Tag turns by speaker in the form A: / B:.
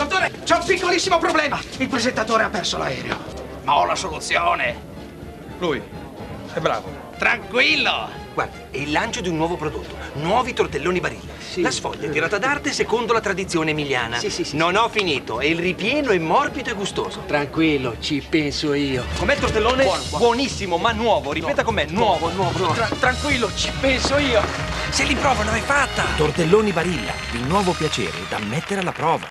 A: Dottore, c'è un piccolissimo problema. Il presentatore ha perso l'aereo. Ma ho la soluzione.
B: Lui è bravo.
A: Tranquillo.
C: Guarda, è il lancio di un nuovo prodotto. Nuovi tortelloni Barilla.
D: Sì.
C: La sfoglia è tirata d'arte secondo la tradizione emiliana.
D: Sì.
C: Non ho finito. E il ripieno è morbido e gustoso.
D: Tranquillo, ci penso io.
C: Com'è il tortellone?
D: Buono.
C: Buonissimo, ma nuovo. Ripeta con me. Nuovo.
D: Tranquillo, ci penso io.
C: Se li provano è fatta.
E: Tortelloni Barilla, il nuovo piacere da mettere alla prova.